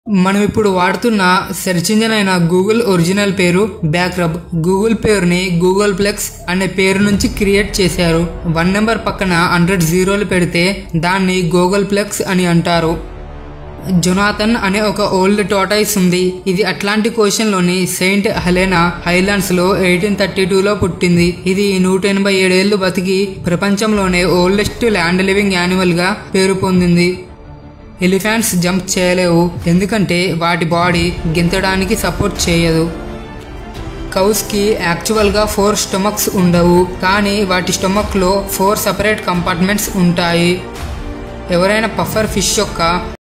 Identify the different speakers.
Speaker 1: మనం ఇప్పుడు వాడుతున్న సెర్చ్ ఇంజిన్ అయిన గూగుల్ ఒరిజినల్ పేరు బ్యాక్రబ్. గూగుల్ పేరుని గూగుల్ ప్లెక్స్ అనే పేరు నుంచి క్రియేట్ చేశారు. 1 నెంబర్ పక్కన 100 జీరోలు పెడితే దాన్ని గూగుల్ ప్లెక్స్ అని అంటారు. జొనాథన్ అనే ఒక ఓల్డ్ టోటైస్ ఉంది. ఇది అట్లాంటిక్ ఓషన్ లోని సెయింట్ హెలెనా హైలాండ్స్ లో 1832లో పుట్టింది. ఇది 187 ఏళ్లు బతికి ప్రపంచంలోనే ఓల్డెస్ట్ ల్యాండ్ లివింగ్ యానిమల్ గా పేరు పొందింది. ఎలిఫెంట్స్ జంప్ చేయలేవు ఎందుకంటే వాటి బాడీ గెంతడానికి సపోర్ట్ చేయదు. కౌస్ కి యాక్చువల్ గా 4 స్టొమక్స్ ఉండవు, కానీ వాటి స్టొమక్ లో 4 సెపరేట్ కంపార్ట్మెంట్స్ ఉంటాయి. ఎవరైనా పఫర్ ఫిష్ యొక్క